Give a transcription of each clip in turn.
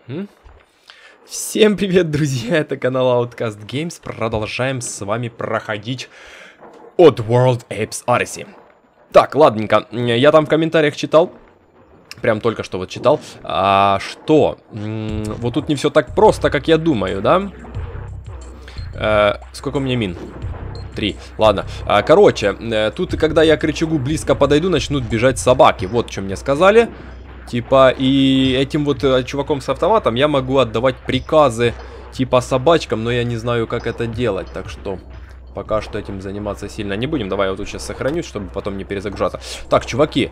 Всем привет, друзья, это канал Outcast Games. Продолжаем с вами проходить Oddworld Apes Odyssey. Так, ладненько, я там в комментариях читал, прям только что вот читал, что вот тут не все так просто, как я думаю, да? Сколько у меня мин? 3. Ладно. Короче, тут, когда я к рычагу близко подойду, начнут бежать собаки. Вот что мне сказали. Типа, и этим вот чуваком с автоматом я могу отдавать приказы типа собачкам, но я не знаю, как это делать. Так что пока что этим заниматься сильно не будем. Давай я вот тут сейчас сохранюсь, чтобы потом не перезагружаться. Так, чуваки.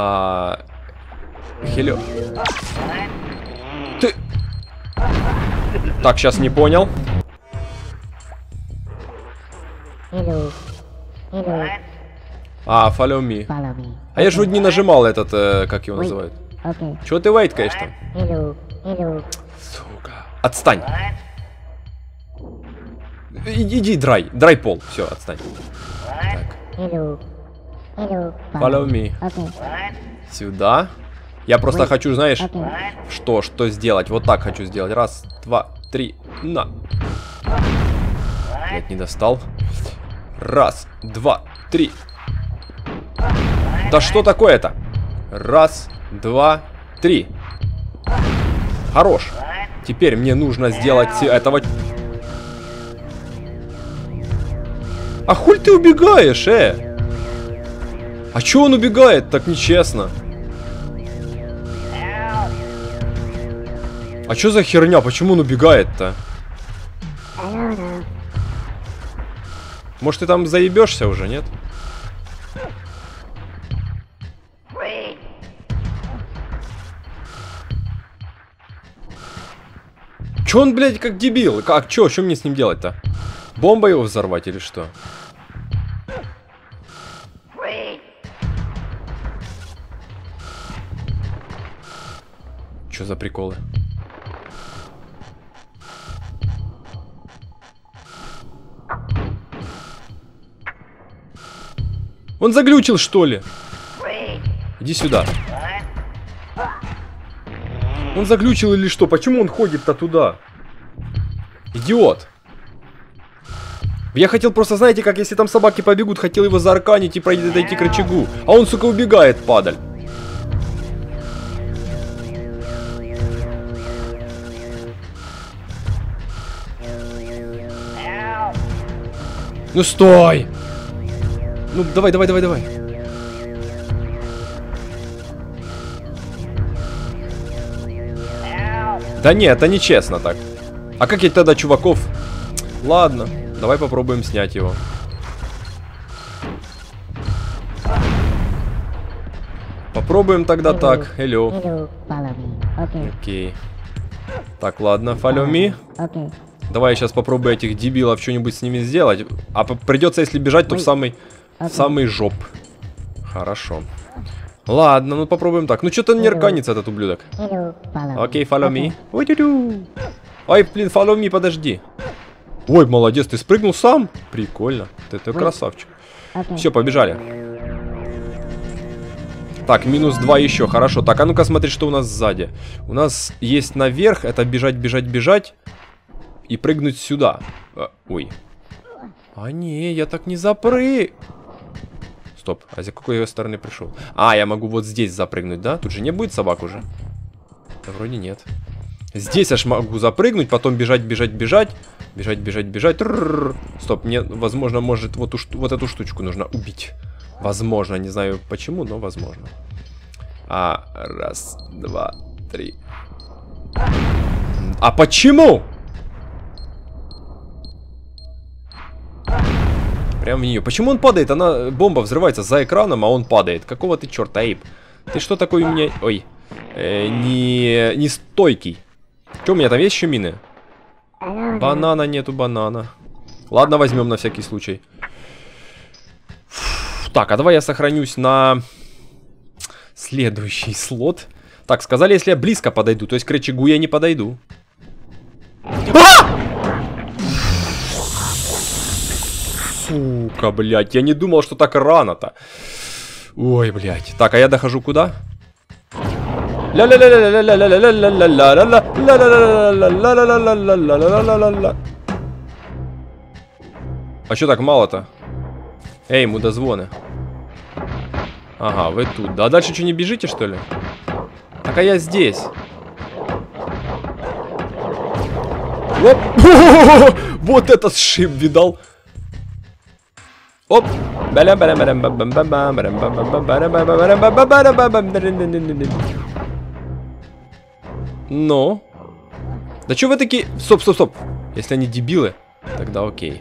Хелё. Ты... Так, сейчас не понял. Hello. Hello. Follow me. Follow me. А я же вот не нажимал этот, как его называют. Okay. Чего ты вейткаешь там? Hello. Hello. Сука. Отстань. Иди, драй пол. Все, отстань. Так. Hello. Hello. Follow me. Okay. Сюда. Я просто хочу, знаешь, Okay. что сделать. Вот так хочу сделать. Раз, два, три. На. Блять, не достал. Раз, два, три. Да что такое-то? Раз, два, три. Хорош. Теперь мне нужно сделать этого. А хуль ты убегаешь, А чё он убегает? Так нечестно. А чё за херня? Почему он убегает-то? Может, ты там заебешься уже, нет? Чё он, блядь, как дебил? Как? Чё мне с ним делать-то? Бомбой его взорвать или что? Чё за приколы? Он заглючил, что ли? Иди сюда. Он заглючил или что? Почему он ходит-то туда? Идиот. Я хотел просто, знаете, как если там собаки побегут, хотел его заарканить и подойти к рычагу. А он, сука, убегает, падаль. Ну стой! Ну давай. Да нет, это нечестно так. А как я тогда чуваков? Ладно, давай попробуем снять его. Попробуем тогда так. Hello. Hello. Follow me. Okay. Окей. Так, ладно, follow me. Okay. Давай я сейчас попробую этих дебилов что-нибудь с ними сделать. А придется, если бежать, то в самый жоп. Хорошо. Ладно, ну попробуем так. Ну что-то не рканится этот ублюдок. Hello. Follow me. Окей, follow me. Ой, блин, follow me, подожди. Ой, молодец, ты спрыгнул сам? Прикольно. Ты красавчик. Okay. Все, побежали. Так, -2 еще, хорошо. Так, а ну-ка смотри, что у нас сзади. У нас есть наверх, это бежать. И прыгнуть сюда. Ой. А не, я так не запрыг. Стоп, а с какой стороны пришел? Я могу вот здесь запрыгнуть, да? Тут же не будет собак уже? Да вроде нет. Здесь аж могу запрыгнуть, потом бежать. Бежать. Стоп, мне, возможно, может вот эту штучку нужно убить. Возможно, не знаю почему, но возможно. Раз, два, три. А почему? Прям в нее. Почему он падает? Бомба взрывается за экраном, а он падает. Какого ты черта, Эйп? Ты что такой у меня... Ой. Не стойкий. Что, у меня там есть еще мины? Банана нету, банана. Ладно, возьмем на всякий случай. Так, а давай я сохранюсь на следующий слот. Так, сказали, если я близко подойду. То есть к рычагу я не подойду. Сука, блядь, я не думал, что так рано-то. Ой, блядь. Так, а я дохожу куда? А что так мало-то? Эй, мудозвоны. Ага, вы тут. Да дальше что, не бежите, что ли? Так, а я здесь. Оп. Вот этот шип, видал? Оп. Ну? Да что вы такие... Стоп, стоп, стоп. Если они дебилы, тогда окей.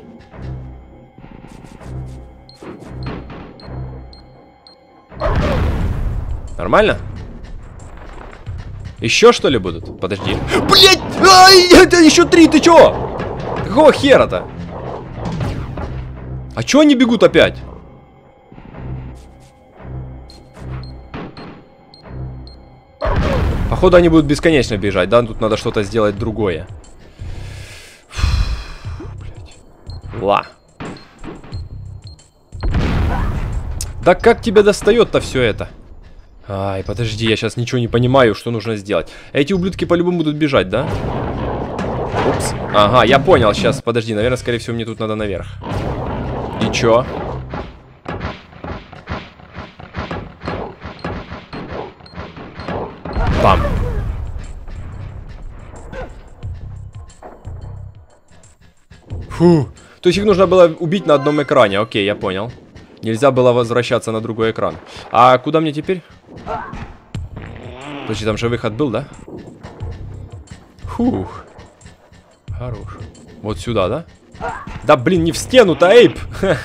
Нормально? Еще что ли будут? Подожди. Блять! Это еще 3, ты чё? Какого хера-то? А чё они бегут опять? Походу они будут бесконечно бежать, да? Тут надо что-то сделать другое. Ла. Да как тебе достает-то все это? Ай, подожди, я сейчас ничего не понимаю, что нужно сделать. Эти ублюдки по-любому будут бежать, да? Упс. Ага, я понял, сейчас, подожди, наверное, скорее всего, мне тут надо наверх. И чё? Бам. Фу. То есть их нужно было убить на одном экране. Окей, я понял. Нельзя было возвращаться на другой экран. А куда мне теперь? Подожди, там же выход был, да? Фух. Хорош. Вот сюда, да? Да блин, не в стену-то, эйп!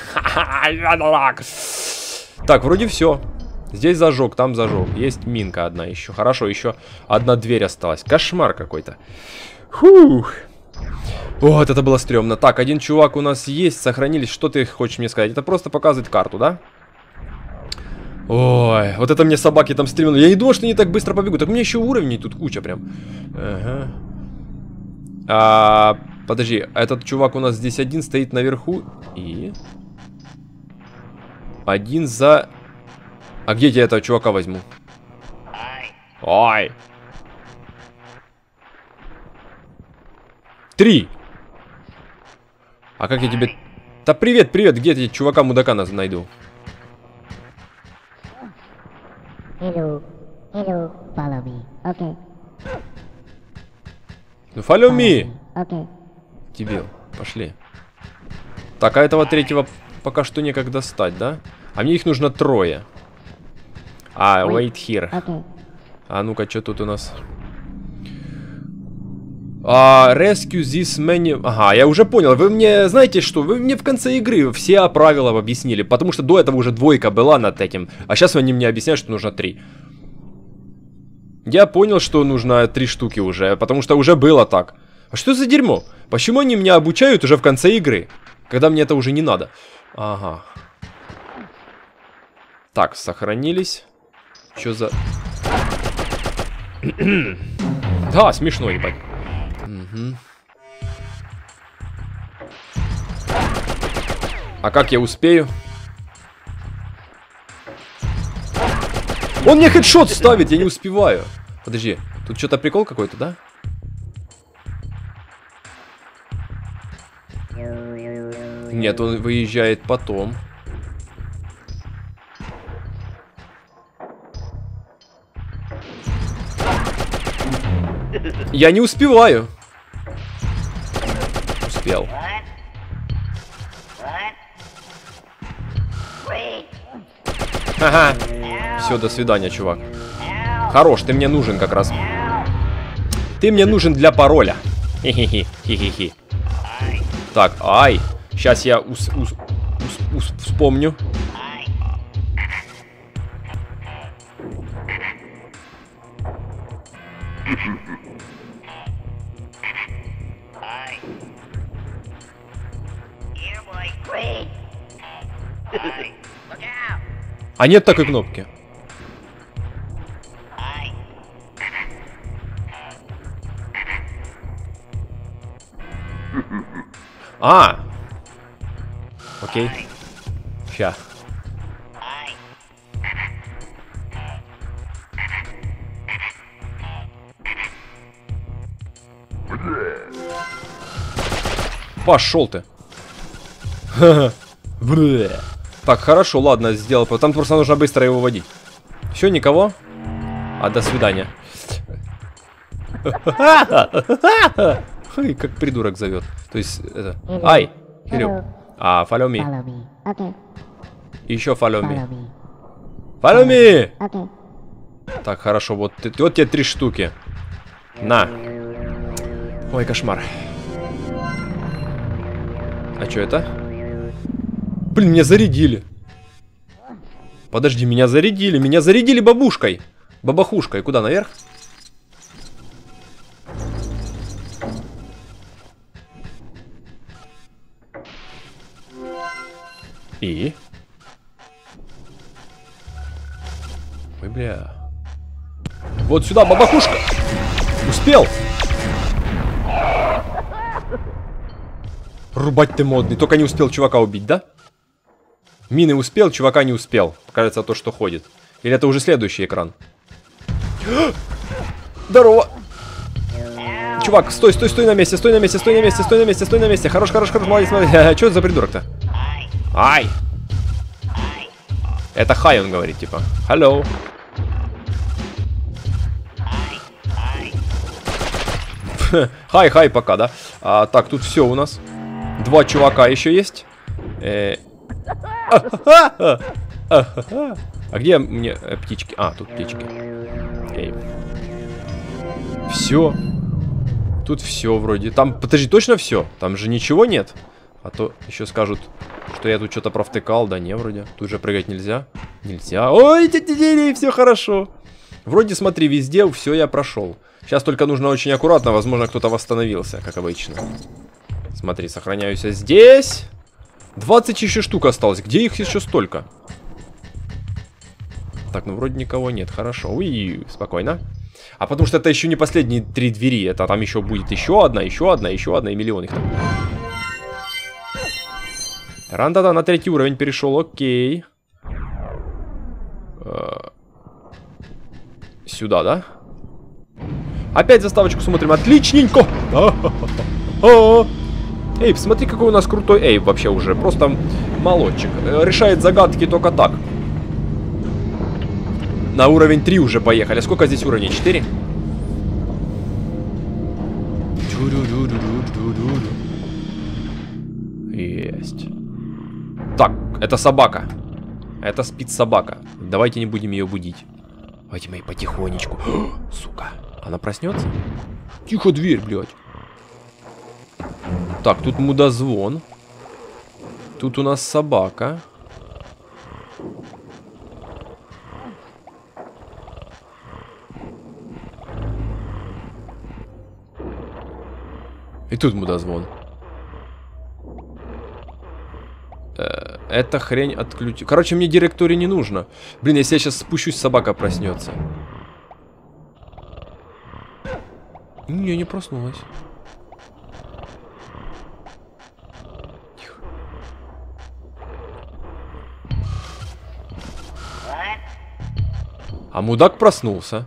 Так, вроде все. Здесь зажег, там зажег. Есть минка одна еще. Хорошо, еще одна дверь осталась. Кошмар какой-то. Фух. Вот, это было стрёмно. Так, один чувак у нас есть, сохранились. Что ты хочешь мне сказать? Это просто показывает карту, да? Ой, вот это мне собаки там стремили. Я не думал, что они так быстро побегут. Так у меня еще уровней тут куча прям. Ага. Подожди, этот чувак у нас здесь один стоит наверху. И... Один за... А где я этого чувака возьму? Ой. 3. А как я тебе... Да привет, привет, где я чувака-мудака найду? Hello, follow me. Okay. Ну, follow me. Okay. Дебил, пошли. Так, а этого третьего пока что некогда достать, да? А мне их нужно 3. Wait here. Okay. А ну-ка, что тут у нас? Rescue this many... Ага, я уже понял. Вы мне, знаете что? Вы мне в конце игры все правила объяснили. Потому что до этого уже 2 была над этим. А сейчас они мне объясняют, что нужно 3. Я понял, что нужно 3 штуки уже. Потому что уже было так. А что за дерьмо? Почему они меня обучают уже в конце игры? Когда мне это уже не надо. Ага. Так, сохранились. Что за... Да, смешно, ебать. Угу. А как я успею? Он мне хедшот ставит, я не успеваю. Подожди, тут что-то прикол какой-то, да? Нет, он выезжает потом. Я не успеваю. Успел. Ага. Все, до свидания, чувак. Хорош, ты мне нужен как раз. Ты мне нужен для пароля. Хи-хи-хи. Так, ай. Сейчас я вспомню. А нет такой кнопки. Окей. Ща. Пошел ты. Так, хорошо, ладно, сделал. Там просто нужно быстро его водить. Все, никого? А, до свидания. Ой, как придурок зовет. То есть, это... Ай! Hello. А, follow me. Follow me. Okay. Еще follow me. Follow me. Follow me! Okay. Так, хорошо, вот тебе 3 штуки. На. Ой, кошмар. А что это? Блин, меня зарядили. Подожди, меня зарядили бабушкой. Бабахушкой. Куда, наверх? И? Ой, бля. Вот сюда, бабахушка. Успел. Рубать ты модный. Только не успел чувака убить, да? Мины успел, чувака не успел. Кажется, то, что ходит. Или это уже следующий экран? Здорово. Чувак, стой на месте, стой на месте. Хорош, молодец, молодец. Что это за придурок-то? Ай! Это хай, он говорит, типа. Hello. Хай, пока, да? Так, тут все у нас. 2 чувака еще есть. А где мне птички? А, тут птички. Окей. Все. Тут все вроде. Там, подожди, точно все? Там же ничего нет. А то еще скажут, что я тут что-то провтыкал. Да не, вроде. Тут же прыгать нельзя. Нельзя. Ой, все хорошо. Вроде, смотри, везде все я прошел. Сейчас только нужно очень аккуратно. Возможно, кто-то восстановился, как обычно. Смотри, сохраняюсь здесь. 20 еще штук осталось. Где их еще столько? Так, ну вроде никого нет. Хорошо. Уи, спокойно. А потому что это еще не последние 3 двери. Это там еще будет еще одна, и миллион их там. Таран-да-да, на 3-й уровень перешел. Окей. Сюда, да? Опять заставочку смотрим. Отличненько. Эйб, смотри, какой у нас крутой Эйб вообще уже. Просто молодчик. Решает загадки только так. На уровень 3 уже поехали. Сколько здесь уровней? 4? Есть. Так, это собака. Это спит собака. Давайте не будем ее будить. Давайте мы потихонечку. Сука. Она проснется? Тихо, дверь, блядь. Так, тут мудозвон. Тут у нас собака. И тут мудозвон. Эта хрень отключить. Короче, мне директории не нужно. Блин, если я сейчас спущусь, собака проснется. Не, не проснулась. Тихо. А мудак проснулся.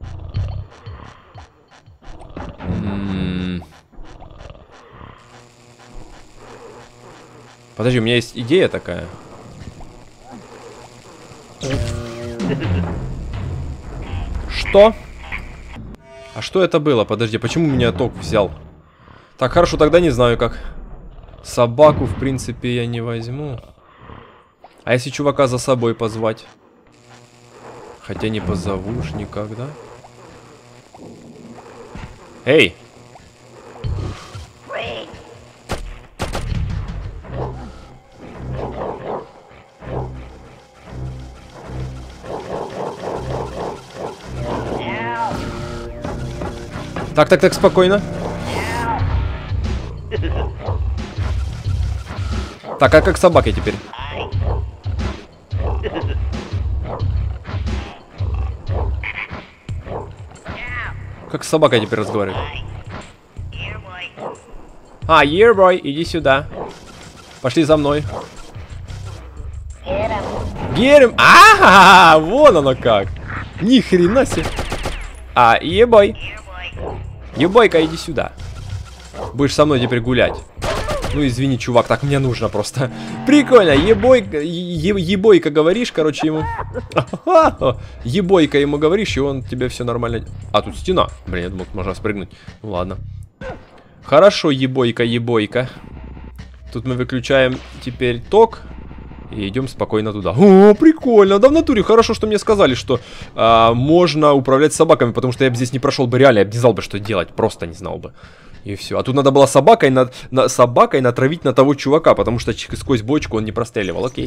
Подожди, у меня есть идея такая. Что? А что это было? Подожди, почему меня ток взял? Так, хорошо, тогда не знаю как. Собаку, в принципе, я не возьму. А если чувака за собой позвать? Хотя не позову уж никогда. Эй! Так, спокойно. Так, а как собака теперь? Как собака теперь разговаривает? А, here boy, иди сюда. Пошли за мной. Герем. А, вон оно как. Ни хрена себе. А, ебой. Ебойка, иди сюда. Будешь со мной теперь гулять. Ну, извини, чувак, так мне нужно просто. Прикольно, ебойка говоришь, короче, ему. Ебойка ему говоришь, и он тебе все нормально. А, тут стена. Блин, я думал, можно спрыгнуть. Ну, ладно. Хорошо, ебойка. Тут мы выключаем теперь ток. И идем спокойно туда. О, прикольно. Да в натуре хорошо, что мне сказали, что можно управлять собаками. Потому что я бы здесь не прошел бы реально. Я бы не знал бы, что делать. Просто не знал бы. И все. А тут надо было собакой натравить на того чувака. Потому что сквозь бочку он не простреливал. Окей.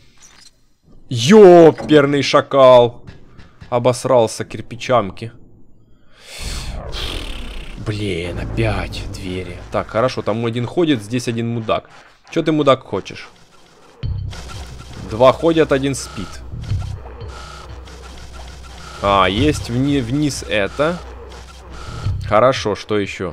Ёперный шакал. Обосрался кирпичамки. Блин, опять двери. Так, хорошо. Там один ходит, здесь один мудак. Чё ты, мудак, хочешь? 2 ходят, 1 спит. А, есть вниз это. Хорошо, что еще?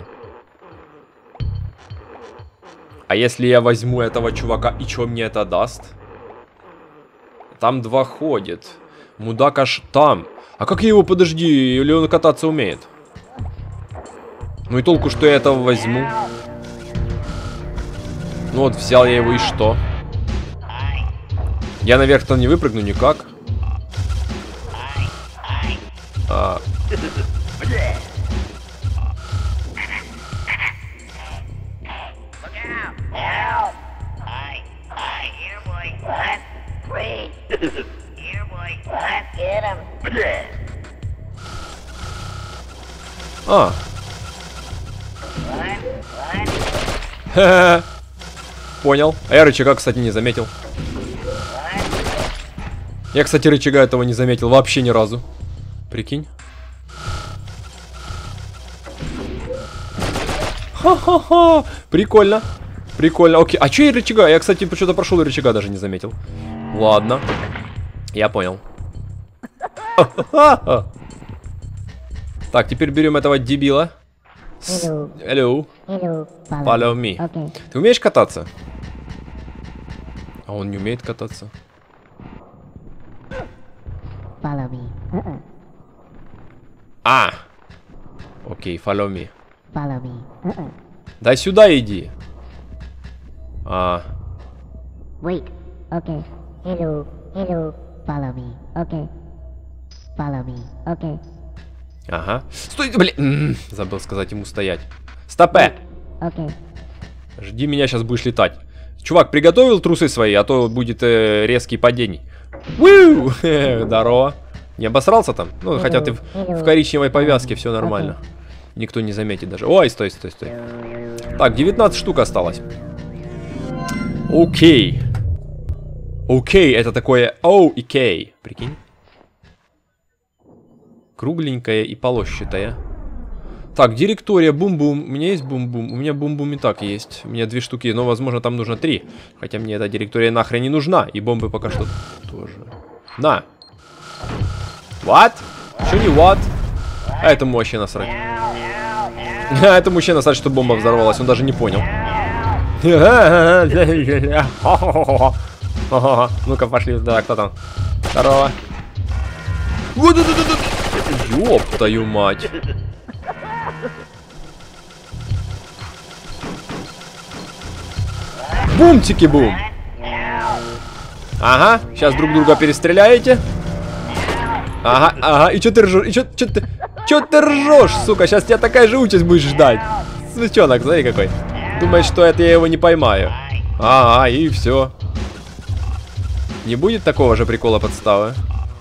А если я возьму этого чувака, и что мне это даст? Там 2 ходят. Мудак аж там. А как я его, подожди, или он кататься умеет? Ну и толку, что я этого возьму. Ну вот, взял я его, и что? Я наверх-то не выпрыгну никак. Понял. А я рычага, кстати, не заметил. Я, кстати, рычага этого не заметил вообще ни разу. Прикинь. Ха-ха-ха. Прикольно. Прикольно. Окей. А че и рычага? Я, кстати, что-то прошел и рычага даже не заметил. Ладно. Я понял. Так, теперь берем этого дебила. Hello. Follow me. Okay. Ты умеешь кататься? А он не умеет кататься. Follow me. А! Окей, follow me. Follow me. Да сюда иди. Wait. Okay. Hello. Follow me. Okay. Follow me. Okay. Ага. Стой, блин. Забыл сказать ему стоять. Стопэ! Okay. Жди меня, сейчас будешь летать. Чувак, приготовил трусы свои, а то будет резкий падений. Вуу! Здорово. Не обосрался там? Ну, хотя ты в коричневой повязке, все нормально. Никто не заметит даже. Ой, стой. Так, 19 штук осталось. Окей. Окей, это такое О и Кей. Прикинь. Кругленькая и полосчатая. Так, директория, бум-бум. У меня есть бум-бум. У меня бум-бум и так есть. У меня 2 штуки, но, возможно, там нужно 3. Хотя мне эта директория нахрен не нужна. И бомбы пока что тоже. На. What? Что не what? А этому вообще насрать. А этому вообще насрать, что бомба взорвалась. Он даже не понял. Ну-ка, пошли. Да, кто там? Здорово. Ёб твою мать. Бумтики-бум. Ага, сейчас друг друга перестреляете. Ага, и чё ты ржёшь? И чё ты ржёшь, сука? Сейчас тебя такая же участь будешь ждать. Сучонок, смотри какой. Думает, что это я его не поймаю. Ага, и все. Не будет такого же прикола подставы?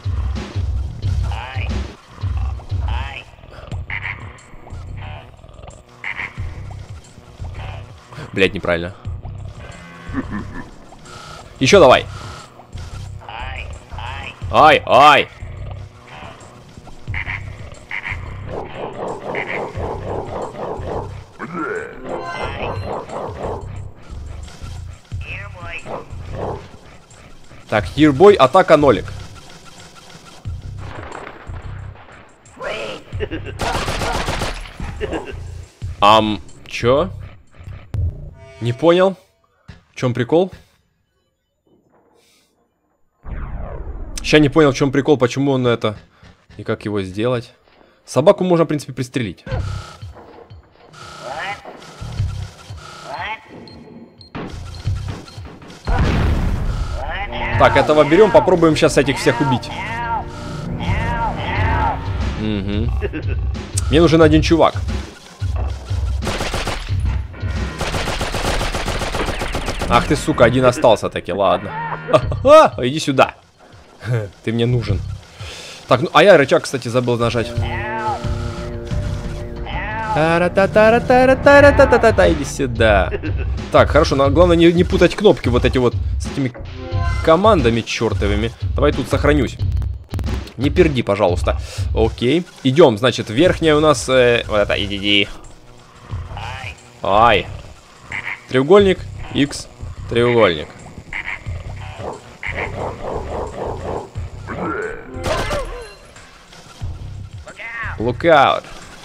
Блять, неправильно. Еще давай. Ай. Так, Yearboy, атака нолик. Чё? Не понял. В чем прикол? Сейчас не понял, в чем прикол, почему он это. И как его сделать. Собаку можно, в принципе, пристрелить. Так, этого берем, попробуем сейчас этих всех убить. Угу. Мне нужен один чувак. Ах ты, сука, один остался таки, ладно. Иди сюда. Ты мне нужен. Так, ну, а я рычаг, кстати, забыл нажать. Иди сюда. Так, хорошо, но главное не путать кнопки вот эти вот с этими командами чертовыми. Давай тут сохранюсь. Не перди, пожалуйста. Окей. Идем, значит, верхняя у нас... вот это, иди. Ай. Треугольник, X, треугольник. Look out.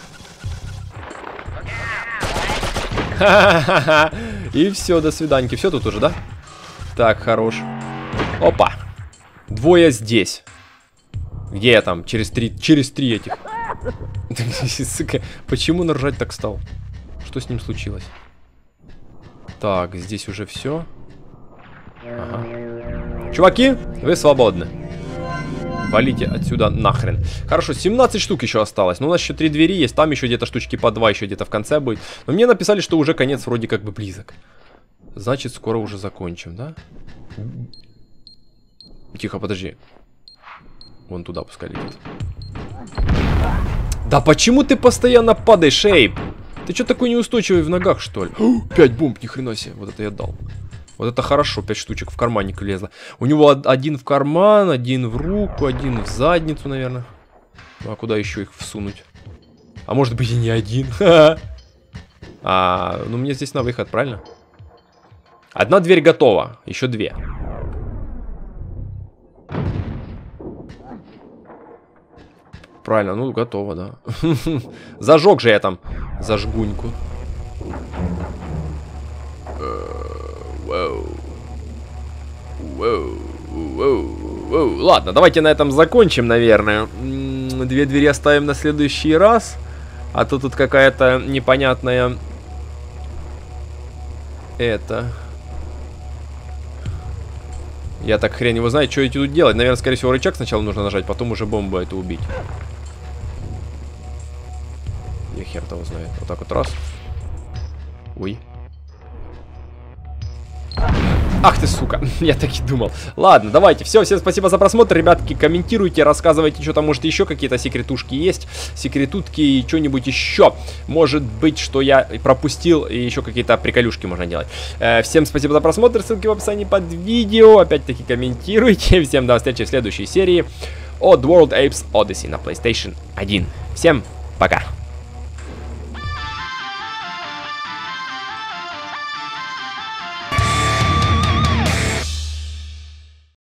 Ха-ха-ха. И все, до свиданьки. Все тут уже, да? Так, хорош. Опа. Двое здесь. Где я там? Через три этих. Сука, почему наржать так стал? Что с ним случилось? Так, здесь уже все. Ага. Чуваки, вы свободны. Валите отсюда нахрен. Хорошо, 17 штук еще осталось. Но у нас еще 3 двери есть. Там еще где-то штучки по 2 еще где-то в конце будет. Но мне написали, что уже конец вроде как бы близок. Значит, скоро уже закончим, да? Тихо, подожди. Вон туда пускай летит. Да почему ты постоянно падаешь, Шейп? Ты что такой неустойчивый в ногах, что ли? 5 бомб, ни хрена себе. Вот это я дал. Вот это хорошо, 5 штучек в карманник влезло. У него один в карман, один в руку, один в задницу, наверное. Ну, а куда еще их всунуть? А может быть и не один. Ну мне здесь на выход, правильно? Одна дверь готова, еще 2. Правильно, ну готово, да. Зажег же я там зажгуньку. Ладно, давайте на этом закончим, наверное. 2 двери оставим на следующий раз. А то тут какая-то непонятная... Это... Я так хрен его знает, что эти тут делать. Наверное, скорее всего, рычаг сначала нужно нажать, потом уже бомбу эту убить. Я хер того знает. Вот так вот раз. Ой. Ах ты, сука, я так и думал. Ладно, давайте, все, всем спасибо за просмотр, ребятки, комментируйте, рассказывайте, что там, может, еще какие-то секретушки есть, секретутки и что-нибудь еще. Может быть, что я пропустил, и еще какие-то приколюшки можно делать. Всем спасибо за просмотр, ссылки в описании под видео, опять-таки комментируйте. Всем до встречи в следующей серии от World Apes Odyssey на PlayStation 1. Всем пока!